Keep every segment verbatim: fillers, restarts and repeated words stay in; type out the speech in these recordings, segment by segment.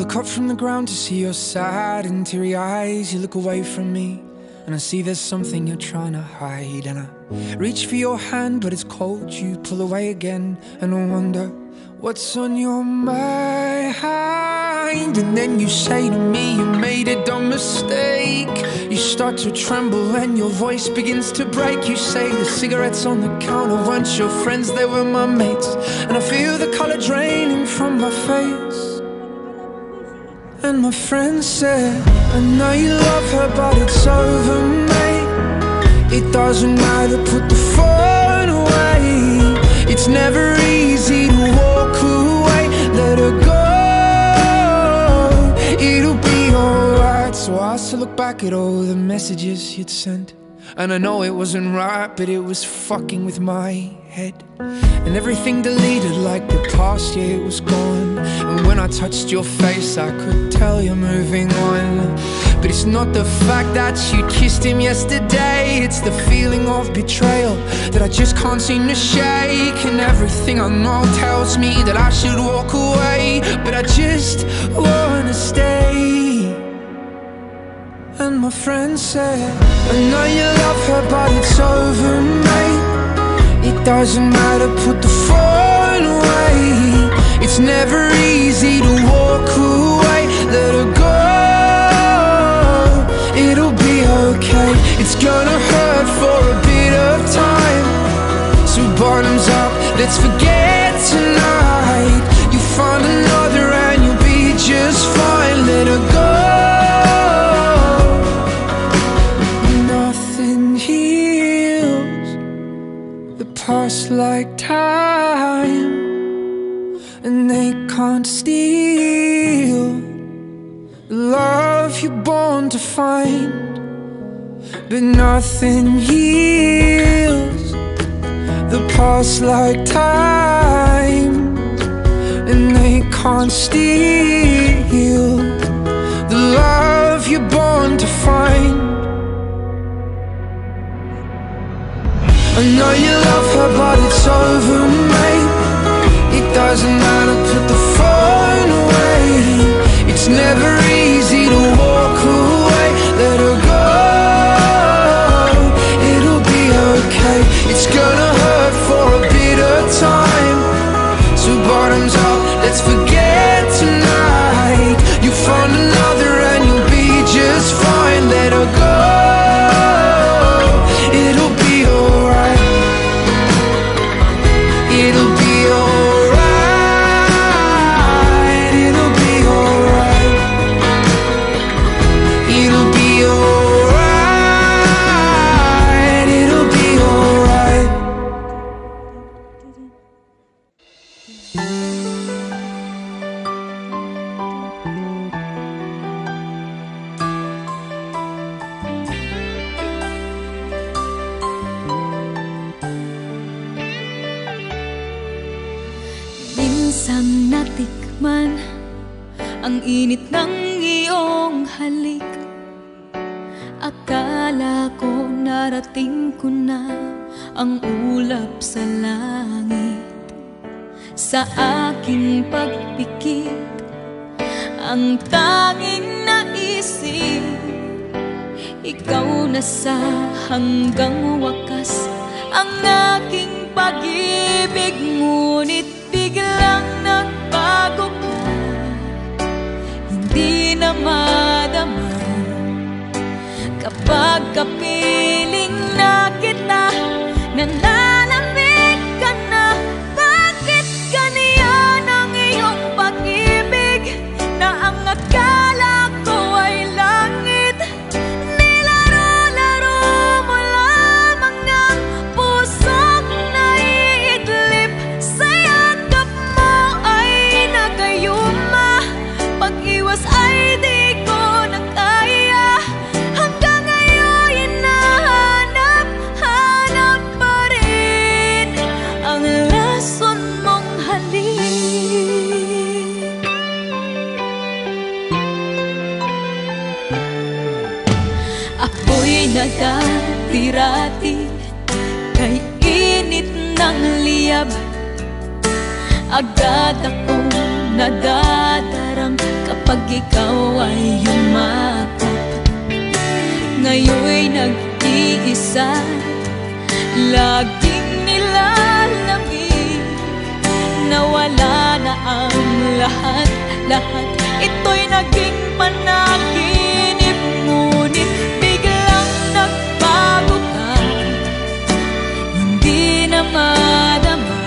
look up from the ground to see your sad and teary eyes. You look away from me and I see there's something you're trying to hide. And I reach for your hand but it's cold. You pull away again and I wonder what's on your mind. And then you say to me you made a dumb mistake. You start to tremble and your voice begins to break. You say the cigarettes on the counter weren't your friends, they were my mates. And I feel the color draining from my face. And my friend said, I know you love her but it's over, mate. It doesn't matter, put the phone away. It's never easy to walk away. Let her go, it'll be alright. So I asked to look back at all the messages you'd sent. And I know it wasn't right, but it was fucking with my head. And everything deleted like the past, yeah, it was gone. And when I touched your face, I could tell you're moving on. But it's not the fact that you kissed him yesterday. It's the feeling of betrayal that I just can't seem to shake. And everything I know tells me that I should walk away, but I just wanna stay. And my friend said, I know you love her but it's over, mate. It doesn't matter, put the phone away. It's never easy to walk away. Let her go, it'll be okay. It's gonna hurt for a bit of time. So bottoms up, let's forget tonight. You find another and you'll be just fine. Let her go. Past like time, and they can't steal the love you're born to find. But nothing heals the past like time, and they can't steal the love you're born to find. I know you love her but it's over, mate. It doesn't matter, put the phone away. It's never easy to walk away. Let her go, it'll be okay. It's gonna hurt for a bit of time. So bottoms up, let's forget tonight. You find another and you'll be just fine. Let her go, it'll be alright. It'll be alright. It'll be alright. It'll be alright. It'll be alright. Minsang natikman ang init ng iyong halik. Akala ko narating ko na ang ulap sa langit. Sa aking pagpikit, ang tanging naisip, ikaw na sa hanggang wakas ang aking pag-ibig. Ngunit biglang nagbago ka, hindi na madama kapag kapiling na kita. Nanalamig ka na, bakit ganyan ang iyong pag-ibig? Na ang akala ko ay langit, nilaro-laro mo lamang ang pusong naiidlip. Sa yakap mo ay nagayuma, pag-iwas ay di ko na kaya. Hanggang ngayon hinahanap-hanap pa rin ang lason mong halik. Ako'y nagati-rati kay init ng liyab. Agad akong nadadarang kapag ikaw ay yumakap. Ngayon'y nag-iisa, laging nilalamig, nawala na ang lahat, lahat. Ito'y naging panaginip, ngunit biglang nagbago ka, hindi na madama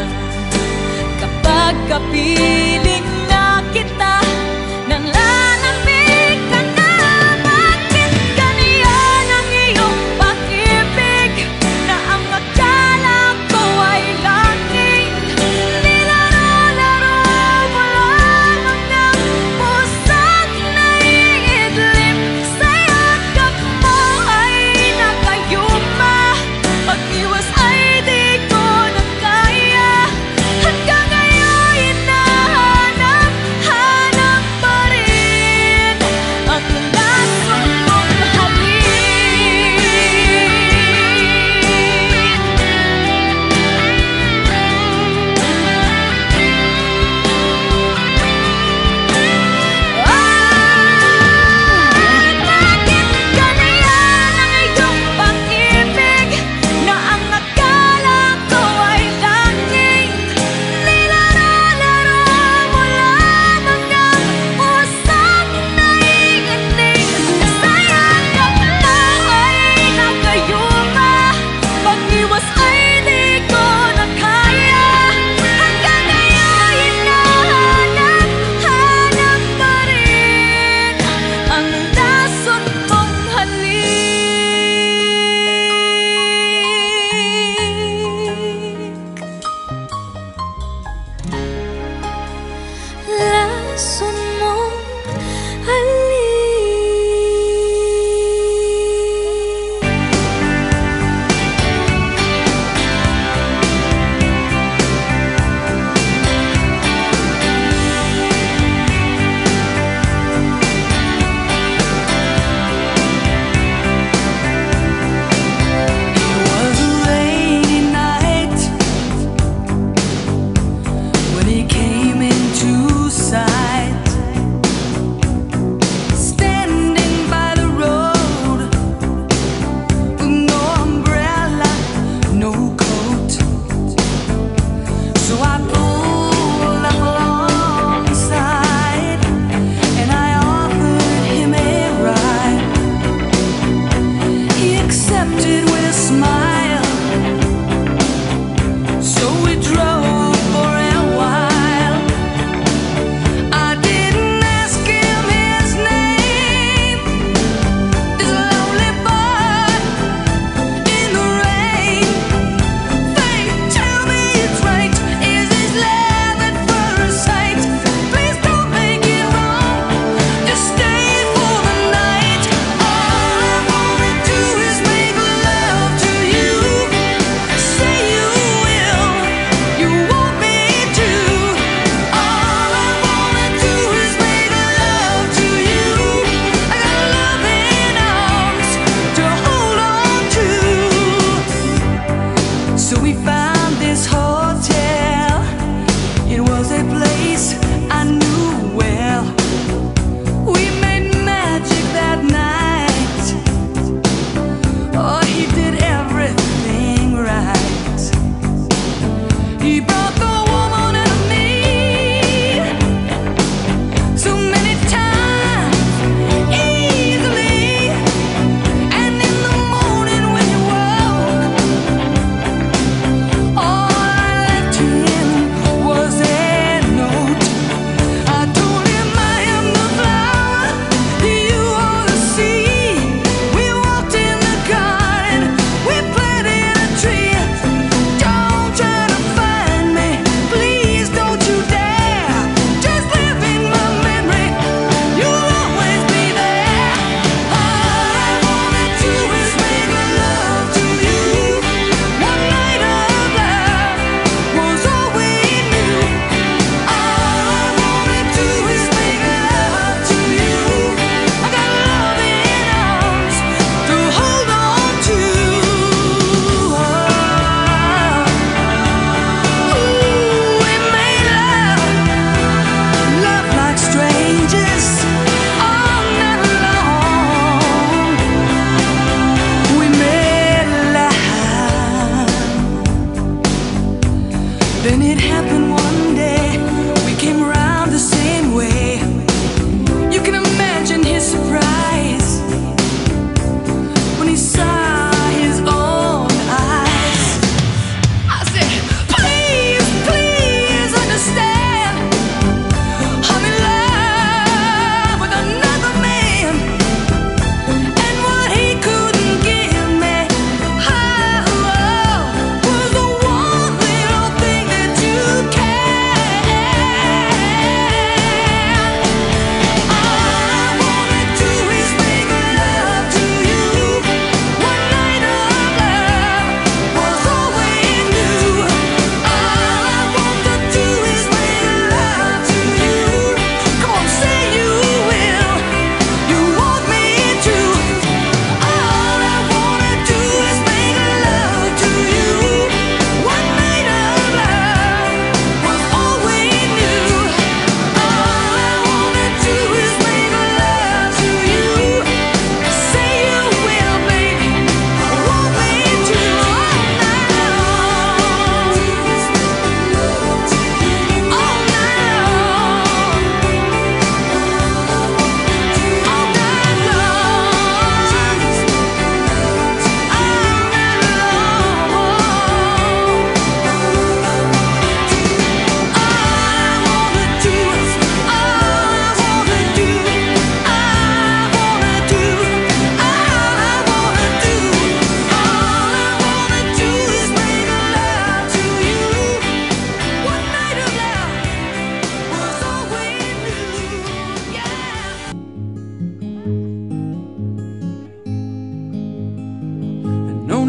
kapag kapiling na kita, nang lalamig ka na. Bakit ganyan ang iyong pag-ibig, na ang akala ko ay langit? Nilaro-laro mo lamang ng pusat na iidlim, sa yakap mo ay nakayuma, pag-iwas ay di ko na kaya. Hanggang ngayon hinahanap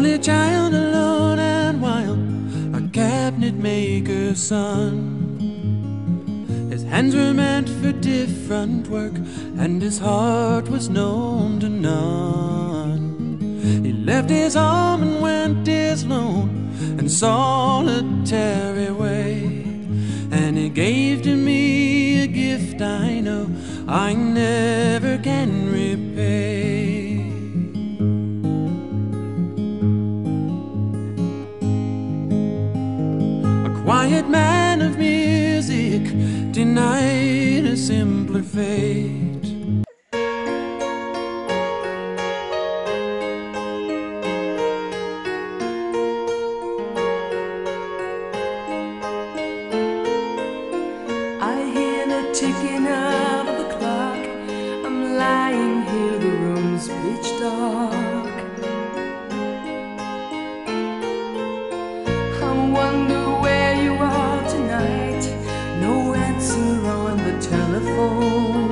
only child, alone and wild, a cabinet maker's son. His hands were meant for different work, and his heart was known to none. He left his home and went his lone and solitary way, and he gave to me a gift I know I never can repay. Quiet man of music, denied a simpler fate. I hear the ticking of the clock. I'm lying here, the room's pitch dark. I wonder where you are tonight. No answer on the telephone.